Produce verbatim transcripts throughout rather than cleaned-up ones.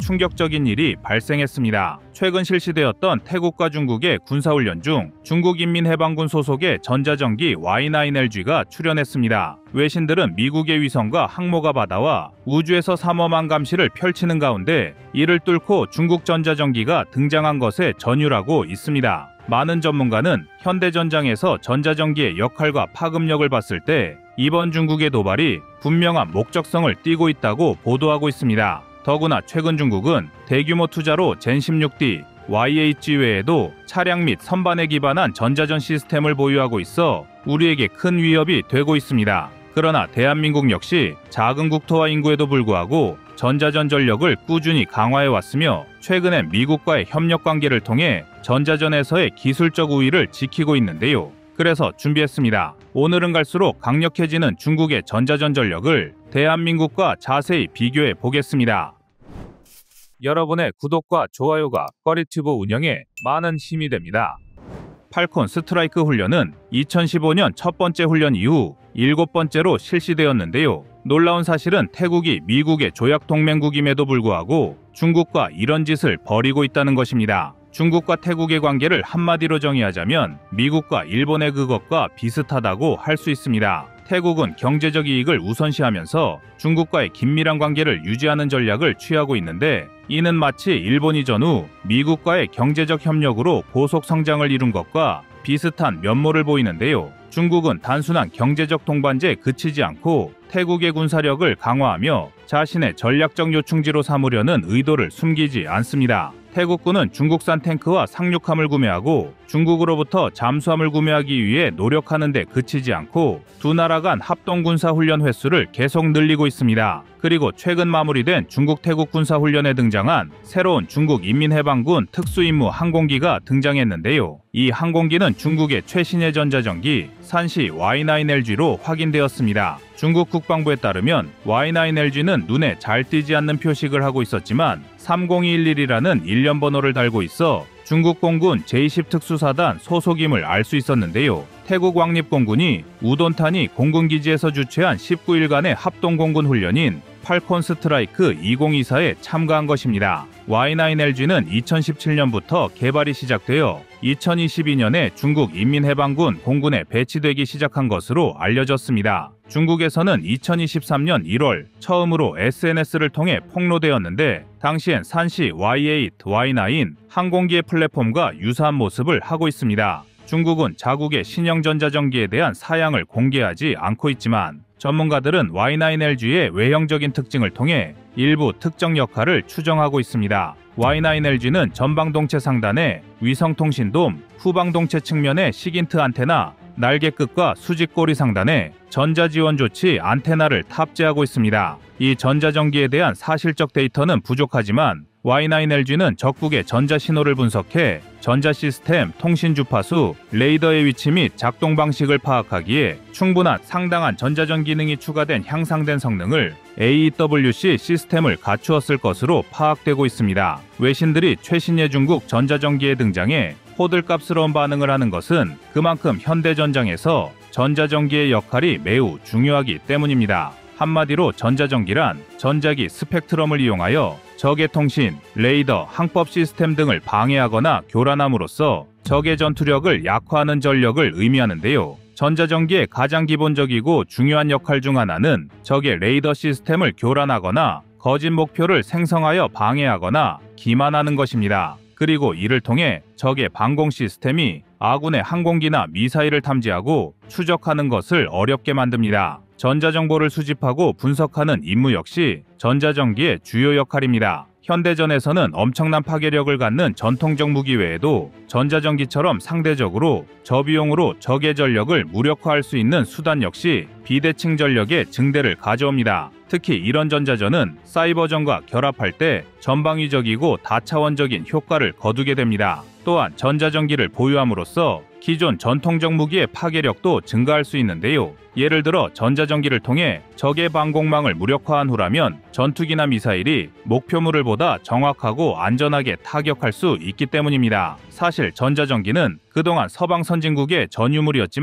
충격적인 일이 발생했습니다. 최근 실시되었던 태국과 중국의 군사훈련 중 중국인민해방군 소속의 전자전기 와이 나인 엘지가 출현했습니다. 외신들은 미국의 위성과 항모가 바다와 우주에서 삼엄한 감시를 펼치는 가운데 이를 뚫고 중국 전자전기가 등장한 것에 전율하고 있습니다. 많은 전문가는 현대전장에서 전자전기의 역할과 파급력을 봤을 때 이번 중국의 도발이 분명한 목적성을 띠고 있다고 보도하고 있습니다. 더구나 최근 중국은 대규모 투자로 젠 십육 디, 와이 에이치 외에도 차량 및 선반에 기반한 전자전 시스템을 보유하고 있어 우리에게 큰 위협이 되고 있습니다. 그러나 대한민국 역시 작은 국토와 인구에도 불구하고 전자전 전력을 꾸준히 강화해왔으며 최근엔 미국과의 협력 관계를 통해 전자전에서의 기술적 우위를 지키고 있는데요. 그래서 준비했습니다. 오늘은 갈수록 강력해지는 중국의 전자전 전력을 대한민국과 자세히 비교해 보겠습니다. 여러분의 구독과 좋아요가 꺼리튜브 운영에 많은 힘이 됩니다. 팔콘 스트라이크 훈련은 이천십오 년 첫 번째 훈련 이후 일곱 번째로 실시되었는데요. 놀라운 사실은 태국이 미국의 조약 동맹국임에도 불구하고 중국과 이런 짓을 벌이고 있다는 것입니다. 중국과 태국의 관계를 한마디로 정의하자면 미국과 일본의 그것과 비슷하다고 할 수 있습니다. 태국은 경제적 이익을 우선시하면서 중국과의 긴밀한 관계를 유지하는 전략을 취하고 있는데 이는 마치 일본이 전후 미국과의 경제적 협력으로 고속 성장을 이룬 것과 비슷한 면모를 보이는데요. 중국은 단순한 경제적 동반제에 그치지 않고 태국의 군사력을 강화하며 자신의 전략적 요충지로 삼으려는 의도를 숨기지 않습니다. 태국군은 중국산 탱크와 상륙함을 구매하고 중국으로부터 잠수함을 구매하기 위해 노력하는 데 그치지 않고 두 나라 간 합동군사훈련 횟수를 계속 늘리고 있습니다. 그리고 최근 마무리된 중국 태국 군사훈련에 등장한 새로운 중국 인민해방군 특수임무 항공기가 등장했는데요. 이 항공기는 중국의 최신의 전자전기 산시 와이 나인 엘지로 확인되었습니다. 중국 국방부에 따르면 와이 나인 엘지는 눈에 잘 띄지 않는 표식을 하고 있었지만 삼공이일일이라는 일련 번호를 달고 있어 중국 공군 제이십 특수사단 소속임을 알 수 있었는데요. 태국 왕립공군이 우돈타니 공군기지에서 주최한 십구 일간의 합동공군 훈련인 팔콘 스트라이크 이천이십사에 참가한 것입니다. 와이 나인 엘지는 이천십칠 년부터 개발이 시작되어 이천이십이 년에 중국 인민해방군 공군에 배치되기 시작한 것으로 알려졌습니다. 중국에서는 이천이십삼 년 일월 처음으로 에스엔에스를 통해 폭로되었는데 당시엔 산시 와이 에잇, 와이 나인 항공기의 플랫폼과 유사한 모습을 하고 있습니다. 중국은 자국의 신형 전자전기에 대한 사양을 공개하지 않고 있지만 전문가들은 와이 나인 엘지의 외형적인 특징을 통해 일부 특정 역할을 추정하고 있습니다. 와이 나인 엘지는 전방동체 상단에 위성통신돔, 후방동체 측면에 시긴트 안테나, 날개 끝과 수직꼬리 상단에 전자지원조치 안테나를 탑재하고 있습니다. 이 전자전기에 대한 사실적 데이터는 부족하지만 와이 나인 엘지는 적국의 전자신호를 분석해 전자시스템, 통신주파수, 레이더의 위치 및 작동 방식을 파악하기에 충분한 상당한 전자전 기능이 추가된 향상된 성능을 에이 이 더블유 씨 시스템을 갖추었을 것으로 파악되고 있습니다. 외신들이 최신의 중국 전자전기에 등장해 호들갑스러운 반응을 하는 것은 그만큼 현대전장에서 전자전기의 역할이 매우 중요하기 때문입니다. 한마디로 전자전기란 전자기 스펙트럼을 이용하여 적의 통신, 레이더, 항법 시스템 등을 방해하거나 교란함으로써 적의 전투력을 약화하는 전력을 의미하는데요. 전자전기의 가장 기본적이고 중요한 역할 중 하나는 적의 레이더 시스템을 교란하거나 거짓 목표를 생성하여 방해하거나 기만하는 것입니다. 그리고 이를 통해 적의 방공 시스템이 아군의 항공기나 미사일을 탐지하고 추적하는 것을 어렵게 만듭니다. 전자정보를 수집하고 분석하는 임무 역시 전자전기의 주요 역할입니다. 현대전에서는 엄청난 파괴력을 갖는 전통적 무기 외에도 전자전기처럼 상대적으로 저비용으로 적의 전력을 무력화할 수 있는 수단 역시 비대칭 전력의 증대를 가져옵니다. 특히 이런 전자전은 사이버전과 결합할 때 전방위적이고 다차원적인 효과를 거두게 됩니다. 또한 전자전기를 보유함으로써 기존 전통적 무기의 파괴력도 증가할 수 있는데요. 예를 들어 전자전기를 통해 적의 방공망을 무력화한 후라면 전투기나 미사일이 목표물을 보다 정확하고 안전하게 타격할 수 있기 때문입니다. 사실 전자전기는 그동안 서방 선진국의 전유물이었지만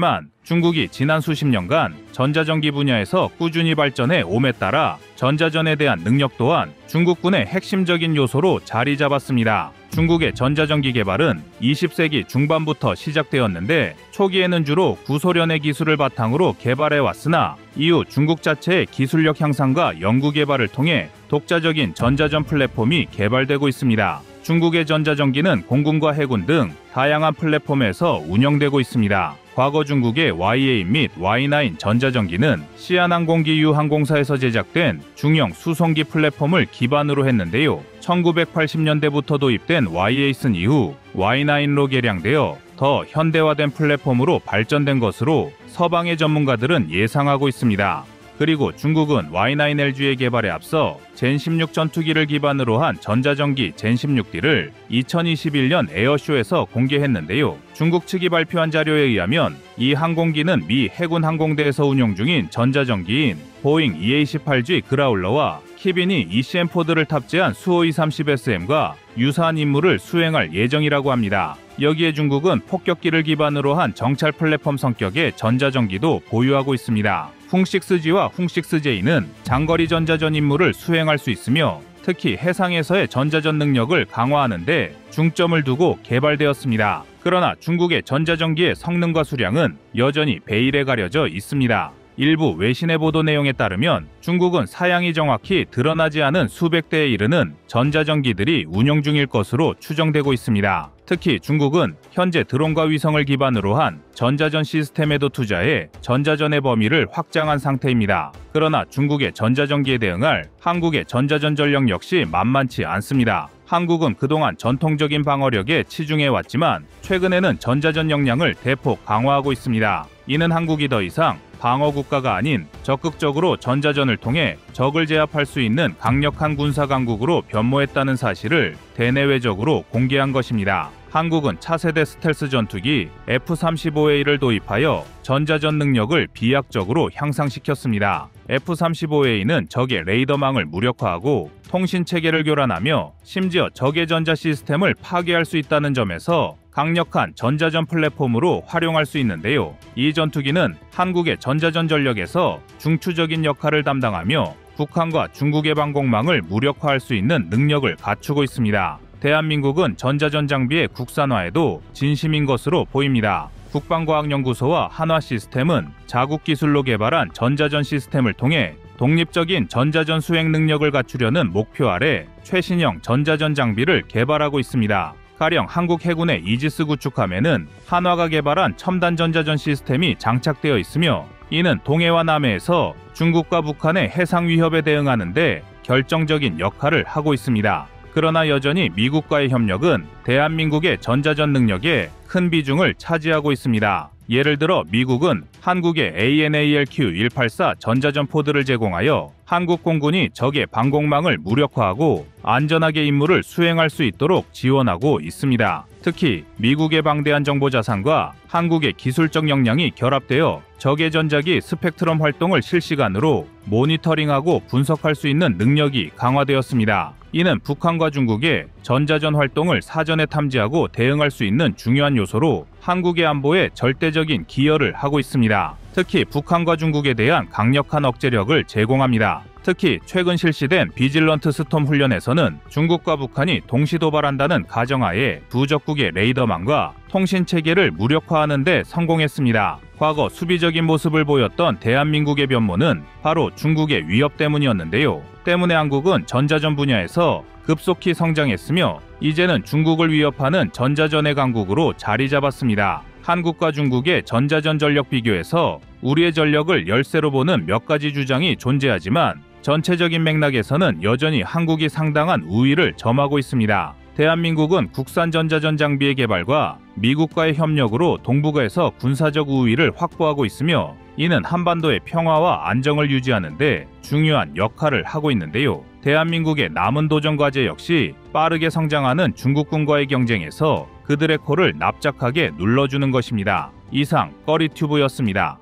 중국이 지난 수십 년간 전자전기 분야에서 꾸준히 발전해 옴에 따라 전자전에 대한 능력 또한 중국군의 핵심적인 요소로 자리 잡았습니다. 중국의 전자전기 개발은 이십 세기 중반부터 시작되었는데 초기에는 주로 구소련의 기술을 바탕으로 개발해 왔으나 이후 중국 자체의 기술력 향상과 연구 개발을 통해 독자적인 전자전 플랫폼이 개발되고 있습니다. 중국의 전자전기는 공군과 해군 등 다양한 플랫폼에서 운영되고 있습니다. 과거 중국의 와이에잇 및 와이 나인 전자전기는 시안항공기 유항공사에서 제작된 중형 수송기 플랫폼을 기반으로 했는데요. 천구백팔십 년대부터 도입된 와이에잇은 이후 와이 나인로 개량되어 더 현대화된 플랫폼으로 발전된 것으로 서방의 전문가들은 예상하고 있습니다. 그리고 중국은 와이 나인 엘지의 개발에 앞서 젠 십육 전투기를 기반으로 한 전자전기 젠 십육 디를 이천이십일 년 에어쇼에서 공개했는데요. 중국 측이 발표한 자료에 의하면 이 항공기는 미 해군 항공대에서 운용 중인 전자전기인 보잉 이에이십팔 지 그라울러와 키빈이 이씨엠 포드를 탑재한 수호이 삼십 에스엠과 유사한 임무를 수행할 예정이라고 합니다. 여기에 중국은 폭격기를 기반으로 한 정찰 플랫폼 성격의 전자전기도 보유하고 있습니다. 훙식스지와 훙식스제이는 장거리 전자전 임무를 수행할 수 있으며 특히 해상에서의 전자전 능력을 강화하는 데 중점을 두고 개발되었습니다. 그러나 중국의 전자전기의 성능과 수량은 여전히 베일에 가려져 있습니다. 일부 외신의 보도 내용에 따르면 중국은 사양이 정확히 드러나지 않은 수백 대에 이르는 전자전기들이 운용 중일 것으로 추정되고 있습니다. 특히 중국은 현재 드론과 위성을 기반으로 한 전자전 시스템에도 투자해 전자전의 범위를 확장한 상태입니다. 그러나 중국의 전자전기에 대응할 한국의 전자전 전력 역시 만만치 않습니다. 한국은 그동안 전통적인 방어력에 치중해왔지만 최근에는 전자전 역량을 대폭 강화하고 있습니다. 이는 한국이 더 이상 방어 국가가 아닌 적극적으로 전자전을 통해 적을 제압할 수 있는 강력한 군사 강국으로 변모했다는 사실을 대내외적으로 공개한 것입니다. 한국은 차세대 스텔스 전투기 에프 삼십오 에이를 도입하여 전자전 능력을 비약적으로 향상시켰습니다. 에프 삼십오 에이는 적의 레이더망을 무력화하고 통신체계를 교란하며 심지어 적의 전자 시스템을 파괴할 수 있다는 점에서 강력한 전자전 플랫폼으로 활용할 수 있는데요. 이 전투기는 한국의 전자전 전력에서 중추적인 역할을 담당하며 북한과 중국의 방공망을 무력화할 수 있는 능력을 갖추고 있습니다. 대한민국은 전자전 장비의 국산화에도 진심인 것으로 보입니다. 국방과학연구소와 한화시스템은 자국 기술로 개발한 전자전 시스템을 통해 독립적인 전자전 수행 능력을 갖추려는 목표 아래 최신형 전자전 장비를 개발하고 있습니다. 가령 한국 해군의 이지스 구축함에는 한화가 개발한 첨단 전자전 시스템이 장착되어 있으며 이는 동해와 남해에서 중국과 북한의 해상 위협에 대응하는 데 결정적인 역할을 하고 있습니다. 그러나 여전히 미국과의 협력은 대한민국의 전자전 능력에 큰 비중을 차지하고 있습니다. 예를 들어 미국은 한국에 에이엔에이엘큐 백팔십사 전자전 포드를 제공하여 한국 공군이 적의 방공망을 무력화하고 안전하게 임무를 수행할 수 있도록 지원하고 있습니다. 특히 미국의 방대한 정보 자산과 한국의 기술적 역량이 결합되어 적의 전자기 스펙트럼 활동을 실시간으로 모니터링하고 분석할 수 있는 능력이 강화되었습니다. 이는 북한과 중국의 전자전 활동을 사전에 탐지하고 대응할 수 있는 중요한 요소로 한국의 안보에 절대적인 기여를 하고 있습니다. 특히 북한과 중국에 대한 강력한 억제력을 제공합니다. 특히 최근 실시된 비질런트 스톰 훈련에서는 중국과 북한이 동시 도발한다는 가정하에 두 적국의 레이더망과 통신체계를 무력화하는 데 성공했습니다. 과거 수비적인 모습을 보였던 대한민국의 변모는 바로 중국의 위협 때문이었는데요. 때문에 한국은 전자전 분야에서 급속히 성장했으며 이제는 중국을 위협하는 전자전의 강국으로 자리 잡았습니다. 한국과 중국의 전자전 전력 비교에서 우리의 전력을 열세로 보는 몇 가지 주장이 존재하지만 전체적인 맥락에서는 여전히 한국이 상당한 우위를 점하고 있습니다. 대한민국은 국산 전자전 장비의 개발과 미국과의 협력으로 동북아에서 군사적 우위를 확보하고 있으며 이는 한반도의 평화와 안정을 유지하는 데 중요한 역할을 하고 있는데요. 대한민국의 남은 도전 과제 역시 빠르게 성장하는 중국군과의 경쟁에서 그들의 코를 납작하게 눌러주는 것입니다. 이상 꺼리튜브였습니다.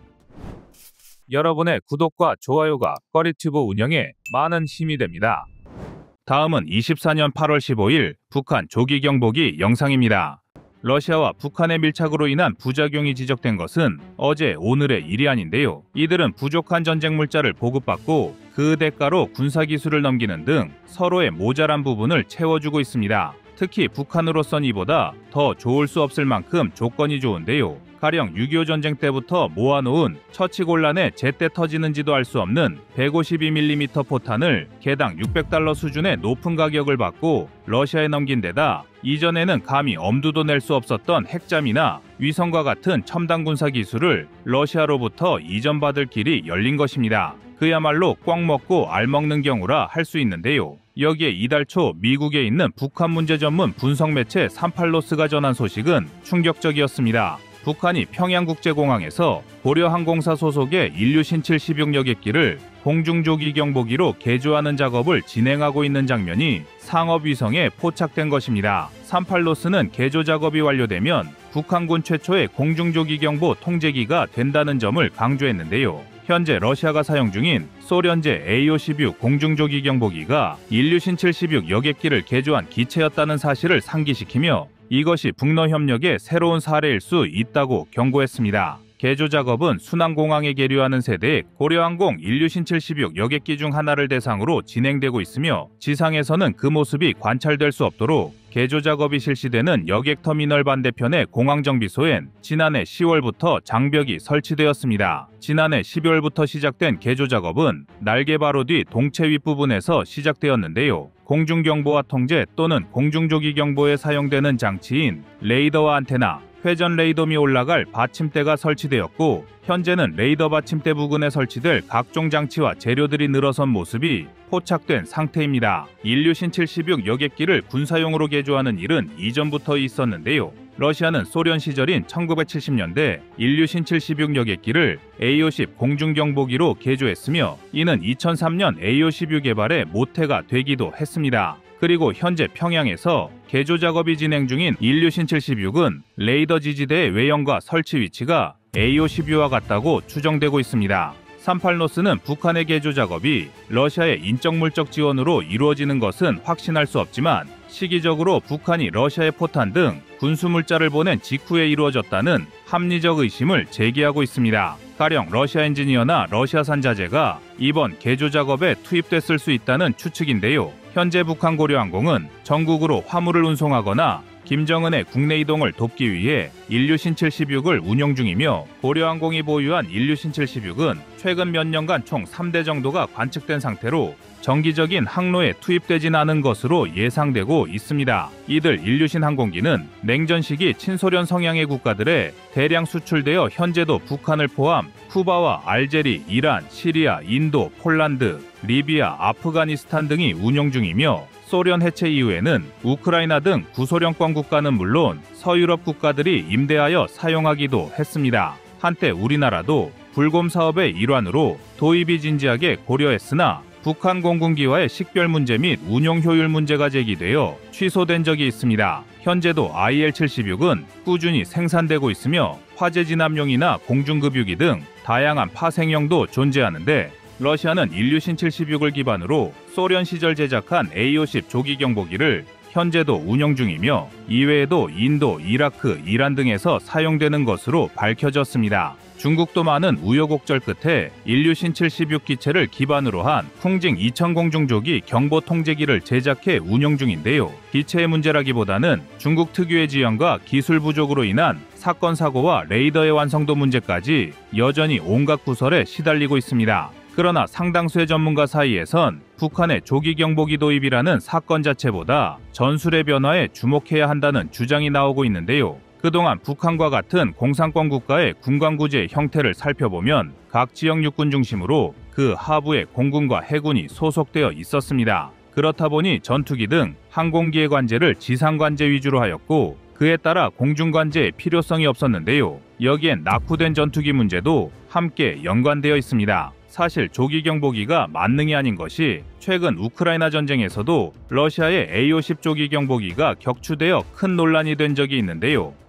여러분의 구독과 좋아요가 꺼리튜브 운영에 많은 힘이 됩니다. 다음은 이십사 년 팔월 십오일 북한 조기 경보기 영상입니다. 러시아와 북한의 밀착으로 인한 부작용이 지적된 것은 어제 오늘의 일이 아닌데요. 이들은 부족한 전쟁 물자를 보급받고 그 대가로 군사기술을 넘기는 등 서로의 모자란 부분을 채워주고 있습니다. 특히 북한으로선 이보다 더 좋을 수 없을 만큼 조건이 좋은데요. 가령 육이오 전쟁 때부터 모아놓은 처치곤란에 제때 터지는지도 알 수 없는 백오십이 밀리미터 포탄을 개당 육백 달러 수준의 높은 가격을 받고 러시아에 넘긴 데다 이전에는 감히 엄두도 낼 수 없었던 핵잠이나 위성과 같은 첨단 군사 기술을 러시아로부터 이전받을 길이 열린 것입니다. 그야말로 꽉 먹고 알 먹는 경우라 할 수 있는데요. 여기에 이달 초 미국에 있는 북한 문제 전문 분석 매체 삼팔로스가 전한 소식은 충격적이었습니다. 북한이 평양국제공항에서 고려항공사 소속의 일류신 칠십육 여객기를 공중조기 경보기로 개조하는 작업을 진행하고 있는 장면이 상업위성에 포착된 것입니다. 삼팔로스는 개조 작업이 완료되면 북한군 최초의 공중조기 경보 통제기가 된다는 점을 강조했는데요. 현재 러시아가 사용 중인 소련제 에이 오십육 공중조기 경보기가 일류신 칠십육 여객기를 개조한 기체였다는 사실을 상기시키며 이것이 북러 협력의 새로운 사례일 수 있다고 경고했습니다. 개조 작업은 순항공항에 계류하는 세대의 고려항공 일류신 칠십육 여객기 중 하나를 대상으로 진행되고 있으며 지상에서는 그 모습이 관찰될 수 없도록 개조 작업이 실시되는 여객터미널 반대편의 공항정비소엔 지난해 시월부터 장벽이 설치되었습니다. 지난해 십이월부터 시작된 개조 작업은 날개 바로 뒤 동체 윗부분에서 시작되었는데요. 공중경보와 통제 또는 공중조기 경보에 사용되는 장치인 레이더와 안테나, 회전 레이더미 올라갈 받침대가 설치되었고 현재는 레이더 받침대 부근에 설치될 각종 장치와 재료들이 늘어선 모습이 포착된 상태입니다. 일류신 칠십육 여객기를 군사용으로 개조하는 일은 이전부터 있었는데요. 러시아는 소련 시절인 천구백칠십 년대 일류신 칠십육 여객기를 에이 오십 공중경보기로 개조했으며 이는 이천삼 년 에이 오십육 개발의 모태가 되기도 했습니다. 그리고 현재 평양에서 개조 작업이 진행 중인 일류신 칠십육은 레이더 지지대의 외형과 설치 위치가 에이 오십육과 같다고 추정되고 있습니다. 삼팔로스는 북한의 개조 작업이 러시아의 인적-물적 지원으로 이루어지는 것은 확신할 수 없지만 시기적으로 북한이 러시아의 포탄 등 군수물자를 보낸 직후에 이루어졌다는 합리적 의심을 제기하고 있습니다. 가령 러시아 엔지니어나 러시아산 자재가 이번 개조 작업에 투입됐을 수 있다는 추측인데요. 현재 북한 고려항공은 전국으로 화물을 운송하거나 김정은의 국내 이동을 돕기 위해 일류신 칠십육을 운용 중이며 고려항공이 보유한 일류신 칠십육은 최근 몇 년간 총 삼 대 정도가 관측된 상태로 정기적인 항로에 투입되진 않은 것으로 예상되고 있습니다. 이들 일류신 항공기는 냉전 시기 친소련 성향의 국가들에 대량 수출되어 현재도 북한을 포함 쿠바와 알제리, 이란, 시리아, 인도, 폴란드, 리비아, 아프가니스탄 등이 운용 중이며 소련 해체 이후에는 우크라이나 등 구소련권 국가는 물론 서유럽 국가들이 임대하여 사용하기도 했습니다. 한때 우리나라도 불곰 사업의 일환으로 도입이 진지하게 고려했으나 북한 공군기와의 식별 문제 및 운용 효율 문제가 제기되어 취소된 적이 있습니다. 현재도 아이엘 칠십육은 꾸준히 생산되고 있으며 화재 진압용이나 공중급유기 등 다양한 파생형도 존재하는데 러시아는 일류신 칠십육을 기반으로 소련 시절 제작한 에이 오십 조기 경보기를 현재도 운영 중이며 이외에도 인도, 이라크, 이란 등에서 사용되는 것으로 밝혀졌습니다. 중국도 많은 우여곡절 끝에 일류신 칠십육 기체를 기반으로 한 풍징 이천 공중조기 경보 통제기를 제작해 운영 중인데요. 기체의 문제라기보다는 중국 특유의 지형과 기술 부족으로 인한 사건 사고와 레이더의 완성도 문제까지 여전히 온갖 구설에 시달리고 있습니다. 그러나 상당수의 전문가 사이에선 북한의 조기 경보기 도입이라는 사건 자체보다 전술의 변화에 주목해야 한다는 주장이 나오고 있는데요. 그동안 북한과 같은 공산권 국가의 군관구제의 형태를 살펴보면 각 지역 육군 중심으로 그 하부에 공군과 해군이 소속되어 있었습니다. 그렇다 보니 전투기 등 항공기의 관제를 지상관제 위주로 하였고 그에 따라 공중관제의 필요성이 없었는데요. 여기엔 낙후된 전투기 문제도 함께 연관되어 있습니다. 사실 조기 경보기가 만능이 아닌 것이 최근 우크라이나 전쟁에서도 러시아의 에이 오십 조기 경보기가 격추되어 큰 논란이 된 적이 있는데요.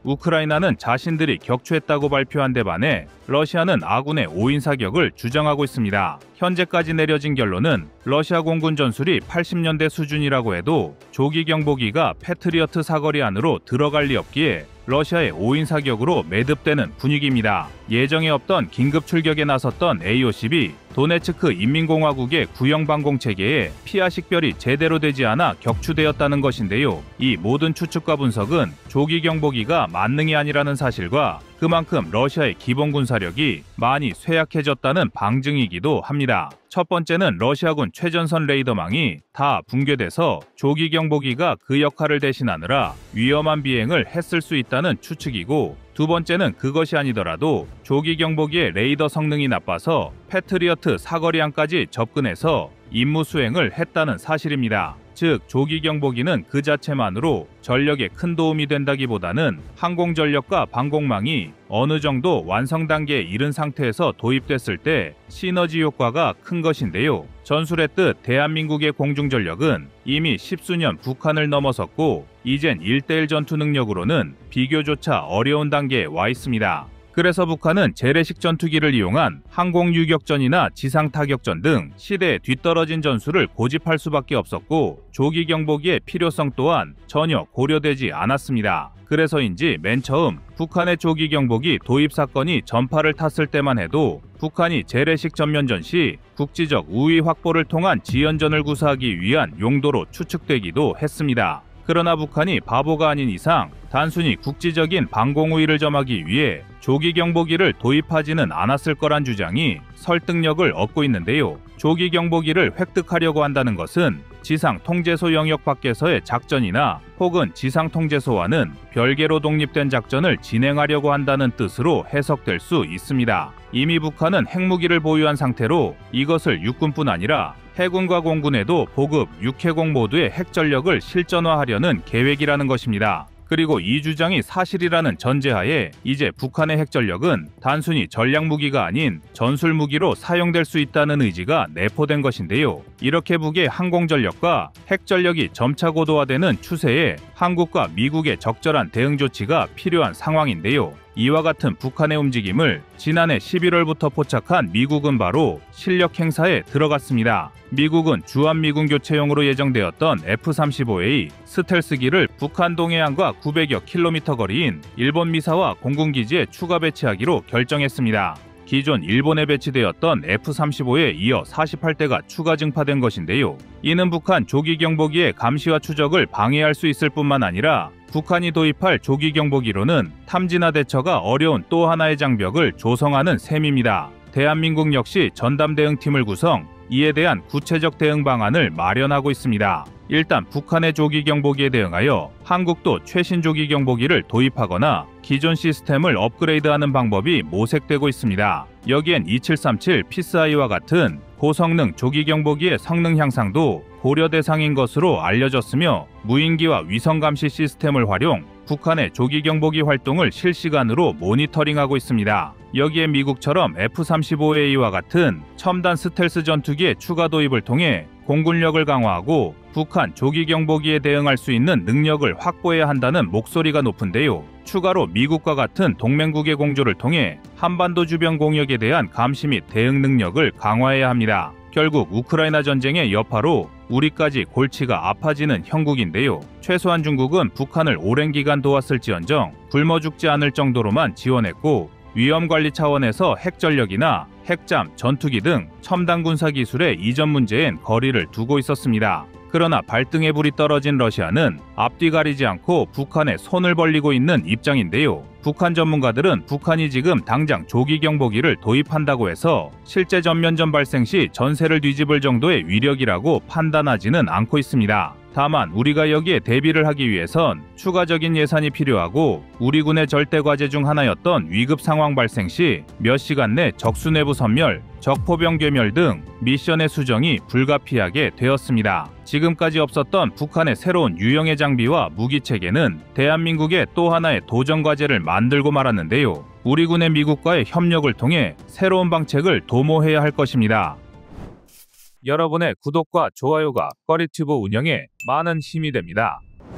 우크라이나는 자신들이 격추했다고 발표한 데 반해 러시아는 아군의 오인 사격을 주장하고 있습니다. 현재까지 내려진 결론은 러시아 공군 전술이 팔십 년대 수준이라고 해도 조기 경보기가 패트리어트 사거리 안으로 들어갈 리 없기에 러시아의 오인 사격으로 매듭되는 분위기입니다. 예정에 없던 긴급 출격에 나섰던 에이오십이 도네츠크 인민공화국의 구형 방공 체계에 피하 식별이 제대로 되지 않아 격추되었다는 것인데요. 이 모든 추측과 분석은 조기 경보기가 만능이 아니라는 사실과 그만큼 러시아의 기본 군사력이 많이 쇠약해졌다는 방증이기도 합니다. 첫 번째는 러시아군 최전선 레이더망이 다 붕괴돼서 조기 경보기가 그 역할을 대신하느라 위험한 비행을 했을 수 있다는 추측이고, 두 번째는 그것이 아니더라도 조기 경보기의 레이더 성능이 나빠서 패트리어트 사거리안까지 접근해서 임무 수행을 했다는 사실입니다. 즉, 조기 경보기는 그 자체만으로 전력에 큰 도움이 된다기보다는 항공 전력과 방공망이 어느 정도 완성 단계에 이른 상태에서 도입됐을 때 시너지 효과가 큰 것인데요. 전술했듯 대한민국의 공중 전력은 이미 십수년 북한을 넘어섰고 이젠 일대일 전투 능력으로는 비교조차 어려운 단계에 와 있습니다. 그래서 북한은 재래식 전투기를 이용한 항공 유격전이나 지상 타격전 등 시대에 뒤떨어진 전술을 고집할 수밖에 없었고, 조기 경보기의 필요성 또한 전혀 고려되지 않았습니다. 그래서인지 맨 처음 북한의 조기 경보기 도입 사건이 전파를 탔을 때만 해도 북한이 재래식 전면전 시 국지적 우위 확보를 통한 지연전을 구사하기 위한 용도로 추측되기도 했습니다. 그러나 북한이 바보가 아닌 이상 단순히 국지적인 방공 우위를 점하기 위해 조기 경보기를 도입하지는 않았을 거란 주장이 설득력을 얻고 있는데요. 조기 경보기를 획득하려고 한다는 것은 지상 통제소 영역 밖에서의 작전이나 혹은 지상 통제소와는 별개로 독립된 작전을 진행하려고 한다는 뜻으로 해석될 수 있습니다. 이미 북한은 핵무기를 보유한 상태로 이것을 육군뿐 아니라 해군과 공군에도 보급, 육해공 모두의 핵전력을 실전화하려는 계획이라는 것입니다. 그리고 이 주장이 사실이라는 전제하에 이제 북한의 핵전력은 단순히 전략무기가 아닌 전술무기로 사용될 수 있다는 의지가 내포된 것인데요. 이렇게 북의 항공전력과 핵전력이 점차 고도화되는 추세에 한국과 미국의 적절한 대응 조치가 필요한 상황인데요. 이와 같은 북한의 움직임을 지난해 십일월부터 포착한 미국은 바로 실력 행사에 들어갔습니다. 미국은 주한미군 교체용으로 예정되었던 에프 삼십오 에이 스텔스기를 북한 동해안과 구백여 킬로미터 거리인 일본 미사와 공군기지에 추가 배치하기로 결정했습니다. 기존 일본에 배치되었던 에프 삼십오에 이어 사십팔 대가 추가 증파된 것인데요. 이는 북한 조기 경보기의 감시와 추적을 방해할 수 있을 뿐만 아니라 북한이 도입할 조기 경보기로는 탐지나 대처가 어려운 또 하나의 장벽을 조성하는 셈입니다. 대한민국 역시 전담 대응팀을 구성, 이에 대한 구체적 대응 방안을 마련하고 있습니다. 일단 북한의 조기 경보기에 대응하여 한국도 최신 조기 경보기를 도입하거나 기존 시스템을 업그레이드하는 방법이 모색되고 있습니다. 여기엔 이칠삼칠 피스아이와 같은 고성능 조기 경보기의 성능 향상도 고려 대상인 것으로 알려졌으며, 무인기와 위성 감시 시스템을 활용 북한의 조기 경보기 활동을 실시간으로 모니터링하고 있습니다. 여기에 미국처럼 에프 삼십오 에이와 같은 첨단 스텔스 전투기의 추가 도입을 통해 공군력을 강화하고 북한 조기 경보기에 대응할 수 있는 능력을 확보해야 한다는 목소리가 높은데요. 추가로 미국과 같은 동맹국의 공조를 통해 한반도 주변 공역에 대한 감시 및 대응 능력을 강화해야 합니다. 결국 우크라이나 전쟁의 여파로 우리까지 골치가 아파지는 형국인데요. 최소한 중국은 북한을 오랜 기간 도왔을지언정 굶어 죽지 않을 정도로만 지원했고, 위험관리 차원에서 핵전력이나 핵잠, 전투기 등 첨단 군사 기술의 이전 문제엔 거리를 두고 있었습니다. 그러나 발등에 불이 떨어진 러시아는 앞뒤 가리지 않고 북한에 손을 벌리고 있는 입장인데요. 북한 전문가들은 북한이 지금 당장 조기 경보기를 도입한다고 해서 실제 전면전 발생 시 전세를 뒤집을 정도의 위력이라고 판단하지는 않고 있습니다. 다만 우리가 여기에 대비를 하기 위해선 추가적인 예산이 필요하고, 우리 군의 절대 과제 중 하나였던 위급 상황 발생 시 몇 시간 내 적수 내부 섬멸, 적포병 괴멸 등 미션의 수정이 불가피하게 되었습니다. 지금까지 없었던 북한의 새로운 유형의 장비와 무기 체계는 대한민국의 또 하나의 도전 과제를 만들고 말았는데요. 우리 군의 미국과의 협력을 통해 새로운 방책을 도모해야 할 것입니다. 여러분의 구독과 좋아요가 꺼리튜브 운영에 많은 힘이 됩니다.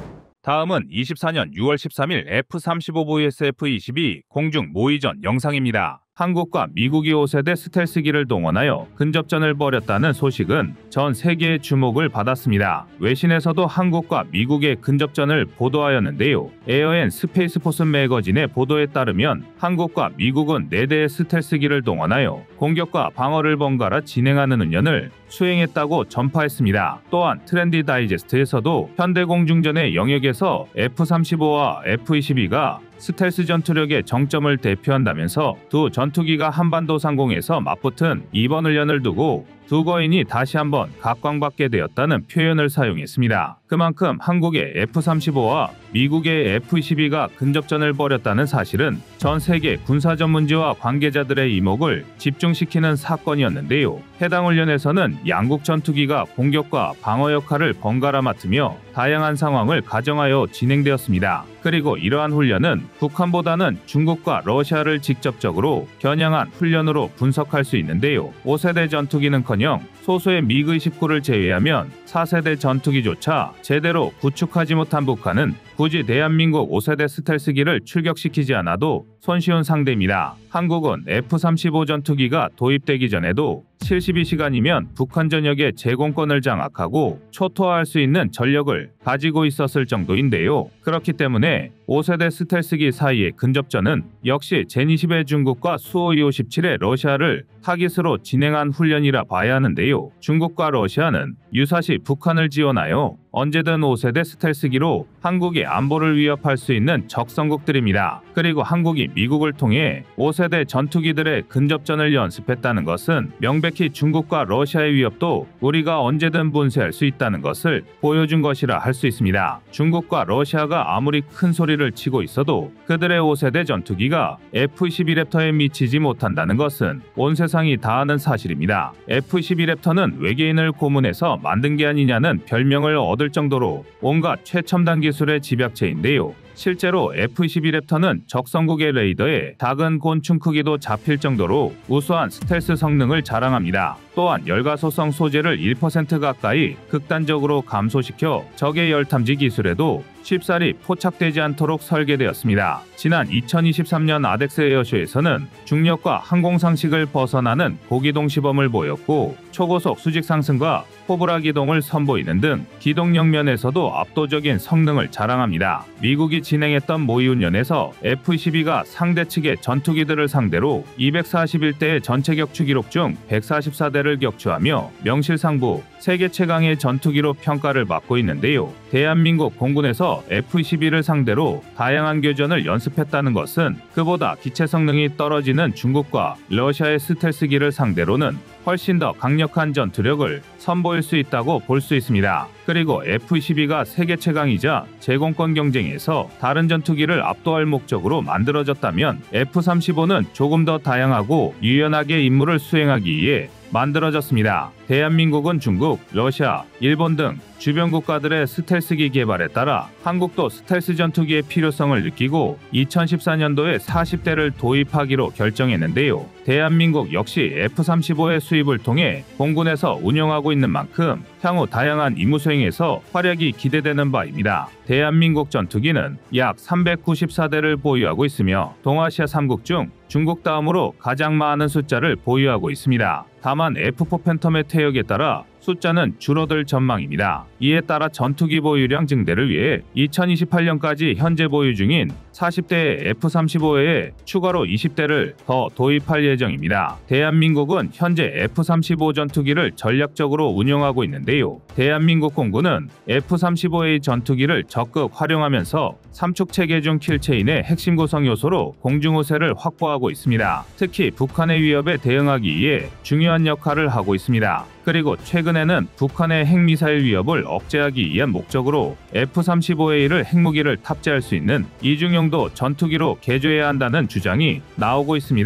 다음은 이십사년 유월 십삼일 에프 삼십오 브이에스 에프 이십이 공중 모의전 영상입니다. 한국과 미국이 오 세대 스텔스기를 동원하여 근접전을 벌였다는 소식은 전 세계의 주목을 받았습니다. 외신에서도 한국과 미국의 근접전을 보도하였는데요. 에어 앤 스페이스포스 매거진의 보도에 따르면 한국과 미국은 네 대의 스텔스기를 동원하여 공격과 방어를 번갈아 진행하는 훈련을 수행했다고 전파했습니다. 또한 트렌디 다이제스트에서도 현대공중전의 영역에서 에프 삼십오와 에프 이십이가 스텔스 전투력의 정점을 대표한다면서 두 전투기가 한반도 상공에서 맞붙은 이번 훈련을 두고 두 거인이 다시 한번 각광받게 되었다는 표현을 사용했습니다. 그만큼 한국의 에프 삼십오와 미국의 에프 이십이가 근접전을 벌였다는 사실은 전 세계 군사 전문지와 관계자들의 이목을 집중시키는 사건이었는데요. 해당 훈련에서는 양국 전투기가 공격과 방어 역할을 번갈아 맡으며 다양한 상황을 가정하여 진행되었습니다. 그리고 이러한 훈련은 북한보다는 중국과 러시아를 직접적으로 겨냥한 훈련으로 분석할 수 있는데요. 오 세대 전투기는커녕 소수의 미그 이십구를 제외하면 사 세대 전투기조차 제대로 구축하지 못한 북한은 굳이 대한민국 오 세대 스텔스기를 출격시키지 않아도 손쉬운 상대입니다. 한국은 에프 삼십오 전투기가 도입되기 전에도 칠십이 시간이면 북한 전역의 제공권을 장악하고 초토화할 수 있는 전력을 가지고 있었을 정도인데요. 그렇기 때문에 오 세대 스텔스기 사이의 근접전은 역시 제이십의 중국과 수호 이오십칠의 러시아를 타깃으로 진행한 훈련이라 봐야 하는데요. 중국과 러시아는 유사시 북한을 지원하여 언제든 오 세대 스텔스기로 한국의 안보를 위협할 수 있는 적성국들입니다. 그리고 한국이 미국을 통해 오 세대 전투기들의 근접전을 연습했다는 것은 명백히 중국과 러시아의 위협도 우리가 언제든 분쇄할 수 있다는 것을 보여준 것이라 할 수 있습니다. 중국과 러시아가 아무리 큰 소리를 치고 있어도 그들의 오 세대 전투기가 에프 이십이 랩터에 미치지 못한다는 것은 온 세상이 다 아는 사실입니다. 에프 이십이 랩터는 외계인을 고문해서 만든 게 아니냐는 별명을 얻을 정도로 온갖 최첨단 기술의 집약체인데요. 실제로 에프 이십이 랩터는 적성국의 레이더에 작은 곤충 크기도 잡힐 정도로 우수한 스텔스 성능을 자랑합니다. 또한 열가소성 소재를 일 퍼센트 가까이 극단적으로 감소시켜 적의 열탐지 기술에도 쉽사리 포착되지 않도록 설계되었습니다. 지난 이천이십삼년 아덱스 에어쇼에서는 중력과 항공상식을 벗어나는 고기동 시범을 보였고 초고속 수직 상승과 호브라 기동을 선보이는 등 기동력 면에서도 압도적인 성능을 자랑합니다. 미국이 진행했던 모의훈련에서 에프 이십이가 상대 측의 전투기들을 상대로 이백사십일 대의 전체 격추 기록 중 백사십사 대를 격추하며 명실상부 세계 최강의 전투기로 평가를 받고 있는데요. 대한민국 공군에서 에프 이십이를 상대로 다양한 교전을 연습했다는 것은 그보다 기체 성능이 떨어지는 중국과 러시아의 스텔스기를 상대로는 훨씬 더 강력한 전투력을 선보일 수 있다고 볼 수 있습니다. 그리고 에프 이십이가 세계 최강이자 제공권 경쟁에서 다른 전투기를 압도할 목적으로 만들어졌다면 에프 삼십오는 조금 더 다양하고 유연하게 임무를 수행하기 위해 만들어졌습니다. 대한민국은 중국, 러시아, 일본 등 주변 국가들의 스텔스기 개발에 따라 한국도 스텔스 전투기의 필요성을 느끼고 이천십사년도에 사십 대를 도입하기로 결정했는데요. 대한민국 역시 에프 삼십오의 수입을 통해 공군에서 운영하고 있는 만큼 향후 다양한 임무 수행에서 활약이 기대되는 바입니다. 대한민국 전투기는 약 삼백구십사 대를 보유하고 있으며 동아시아 삼 국 중 중국 다음으로 가장 많은 숫자를 보유하고 있습니다. 다만 에프 사 팬텀의 퇴역에 따라 숫자는 줄어들 전망입니다. 이에 따라 전투기 보유량 증대를 위해 이천이십팔년까지 현재 보유 중인 사십 대의 에프 삼십오에 추가로 이십 대를 더 도입할 예정입니다. 대한민국은 현재 에프 삼십오 전투기를 전략적으로 운영하고 있는데요. 대한민국 공군은 에프 삼십오의 전투기를 적극 활용하면서 삼축 체계 중 킬체인의 핵심 구성 요소로 공중우세를 확보하고 있습니다. 특히 북한의 위협에 대응하기 위해 중요한 역할을 하고 있습니다. 그리고 최근에는 북한의 핵미사일 위협을 억제하기 위한 목적으로 에프 삼십오에이를 핵무기를 탑재할 수 있는 이중용도 전투기로 개조해야 한다는 주장이 나오고 있습니다.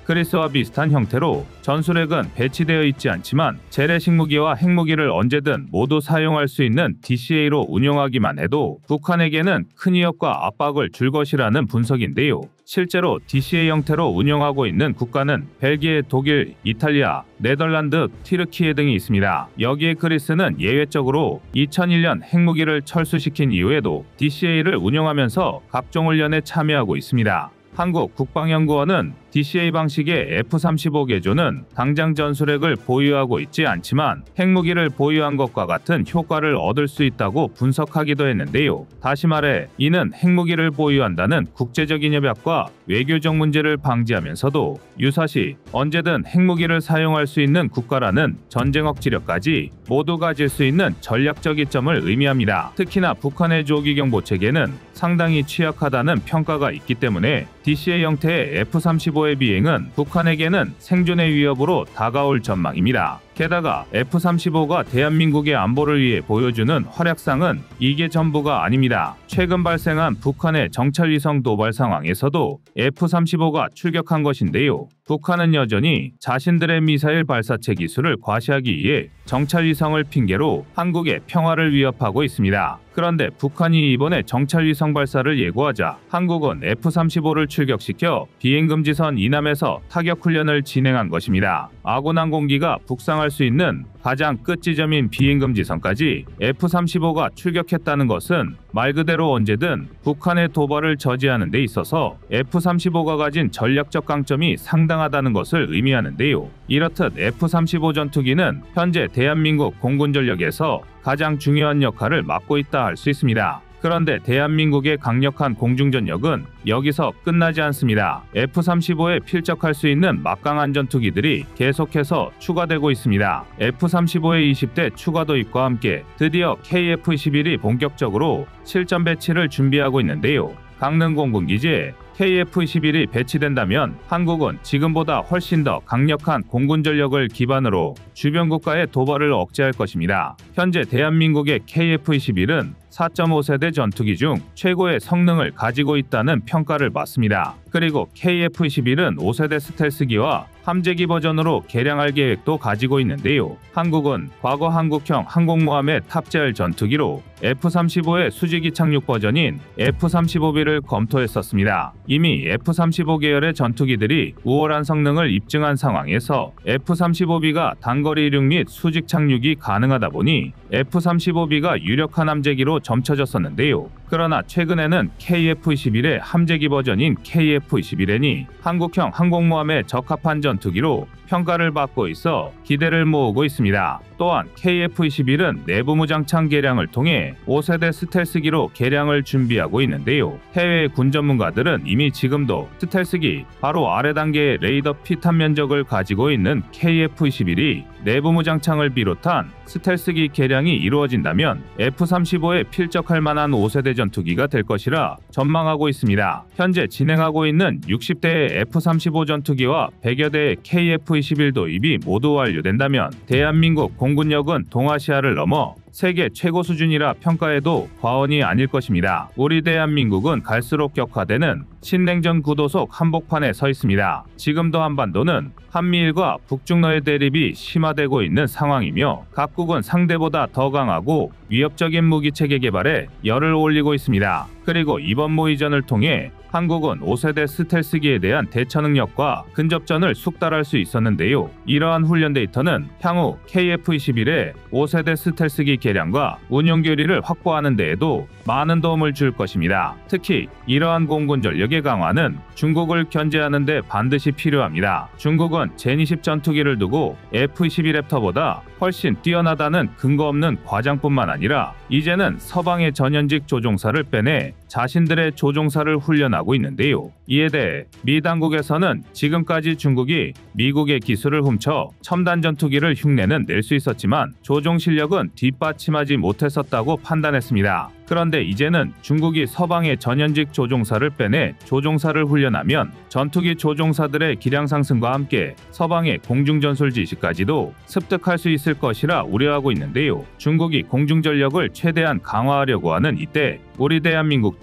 그리스와 비슷한 형태로 전술핵은 배치되어 있지 않지만 재래식 무기와 핵무기를 언제든 모두 사용할 수 있는 디씨에이로 운용하기만 해도 북한에게는 큰 위협과 압박을 줄 것이라는 분석인데요. 실제로 디씨에이 형태로 운영하고 있는 국가는 벨기에, 독일, 이탈리아, 네덜란드, 튀르키예 등이 있습니다. 여기에 그리스는 예외적으로 이천일 년 핵무기를 철수시킨 이후에도 디씨에이를 운영하면서 각종 훈련에 참여하고 있습니다. 한국 국방연구원은 디씨에이 방식의 에프 삼십오 개조는 당장 전술핵을 보유하고 있지 않지만 핵무기를 보유한 것과 같은 효과를 얻을 수 있다고 분석하기도 했는데요. 다시 말해 이는 핵무기를 보유한다는 국제적인 협약과 외교적 문제를 방지하면서도 유사시 언제든 핵무기를 사용할 수 있는 국가라는 전쟁 억지력까지 모두 가질 수 있는 전략적 이점을 의미합니다. 특히나 북한의 조기 경보 체계는 상당히 취약하다는 평가가 있기 때문에 디씨에이 형태의 에프 삼십오의 비행은 북한에게는 생존의 위협으로 다가올 전망입니다. 게다가 에프 삼십오가 대한민국의 안보를 위해 보여주는 활약상은 이게 전부가 아닙니다. 최근 발생한 북한의 정찰위성 도발 상황에서도 에프 삼십오가 출격한 것인데요. 북한은 여전히 자신들의 미사일 발사체 기술을 과시하기 위해 정찰위성을 핑계로 한국의 평화를 위협하고 있습니다. 그런데 북한이 이번에 정찰위성 발사를 예고하자 한국은 에프 삼십오를 출격시켜 비행금지선 이남에서 타격훈련을 진행한 것입니다. 아군 항공기가 북상할 수 있는 가장 끝 지점인 비행금지선까지 에프 삼십오가 출격했다는 것은 말 그대로 언제든 북한의 도발을 저지하는 데 있어서 에프 삼십오가 가진 전략적 강점이 상당하다는 것을 의미하는데요. 이렇듯 에프 삼십오 전투기는 현재 대한민국 공군 전력에서 가장 중요한 역할을 맡고 있다 할 수 있습니다. 그런데 대한민국의 강력한 공중전력은 여기서 끝나지 않습니다. 에프 삼십오에 필적할 수 있는 막강한 전투기들이 계속해서 추가되고 있습니다. 에프 삼십오의 이십 대 추가 도입과 함께 드디어 케이에프 이십일이 본격적으로 실전 배치를 준비하고 있는데요. 강릉 공군기지에 케이에프 이십일이 배치된다면 한국은 지금보다 훨씬 더 강력한 공군 전력을 기반으로 주변 국가의 도발을 억제할 것입니다. 현재 대한민국의 케이에프 이십일은 사 점 오 세대 전투기 중 최고의 성능을 가지고 있다는 평가를 받습니다. 그리고 케이에프 이십일은 오 세대 스텔스기와 함재기 버전으로 개량할 계획도 가지고 있는데요. 한국은 과거 한국형 항공모함에 탑재할 전투기로 에프 삼십오의 수직이 착륙 버전인 에프 삼십오 비를 검토했었습니다. 이미 에프 삼십오 계열의 전투기들이 우월한 성능을 입증한 상황에서 에프 삼십오 비가 단거리 이륙 및 수직 착륙이 가능하다 보니 에프 삼십오 비가 유력한 함재기로 점쳐졌었는데요. 그러나 최근에는 케이에프 이십일의 함재기 버전인 케이에프 이십일엔이 한국형 항공모함에 적합한 전투기로 평가를 받고 있어 기대를 모으고 있습니다. 또한 케이에프 이십일은 내부 무장창 개량을 통해 오 세대 스텔스기로 개량을 준비하고 있는데요. 해외 군 전문가들은 이미 지금도 스텔스기 바로 아래 단계의 레이더 피탄 면적을 가지고 있는 케이에프 이십일이 내부 무장창을 비롯한 스텔스기 개량이 이루어진다면 에프 삼십오에 필적할 만한 오 세대 전투기가 될 것이라 전망하고 있습니다. 현재 진행하고 있는 육십 대의 에프 삼십오 전투기와 백여 대의 케이에프 이십일 도입이 모두 완료된다면 대한민국 공군력은 동아시아를 넘어 세계 최고 수준이라 평가해도 과언이 아닐 것입니다. 우리 대한민국은 갈수록 격화되는 신냉전 구도 속 한복판에 서 있습니다. 지금도 한반도는 한미일과 북중러의 대립이 심화되고 있는 상황이며 각국은 상대보다 더 강하고 위협적인 무기체계 개발에 열을 올리고 있습니다. 그리고 이번 모의전을 통해 한국은 오 세대 스텔스기에 대한 대처 능력과 근접전을 숙달할 수 있었는데요. 이러한 훈련 데이터는 향후 케이에프 이십일의 오 세대 스텔스기 개량과 운용 교리를 확보하는 데에도 많은 도움을 줄 것입니다. 특히 이러한 공군 전력의 강화는 중국을 견제하는 데 반드시 필요합니다. 중국은 젠 이십 전투기를 두고 에프 이십일 랩터보다 훨씬 뛰어나다는 근거 없는 과장뿐만 아니라 이제는 서방의 전현직 조종사를 빼내 자신들의 조종사를 훈련하고 있는데요. 이에 대해 미 당국에서는 지금까지 중국이 미국의 기술을 훔쳐 첨단 전투기를 흉내는 낼 수 있었지만 조종 실력은 뒷받침하지 못했었다고 판단했습니다. 그런데 이제는 중국이 서방의 전현직 조종사를 빼내 조종사를 훈련하면 전투기 조종사들의 기량 상승과 함께 서방의 공중전술 지식까지도 습득할 수 있을 것이라 우려하고 있는데요. 중국이 공중전력을 최대한 강화하려고 하는 이때 우리 대한민국도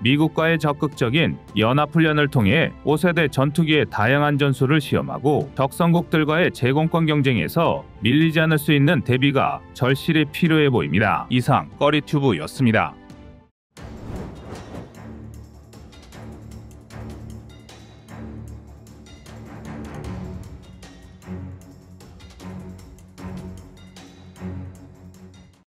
미국과의 적극적인 연합훈련을 통해 오 세대 전투기의 다양한 전술을 시험하고 적성국들과의 제공권 경쟁에서 밀리지 않을 수 있는 대비가 절실히 필요해 보입니다. 이상 꺼리튜브였습니다.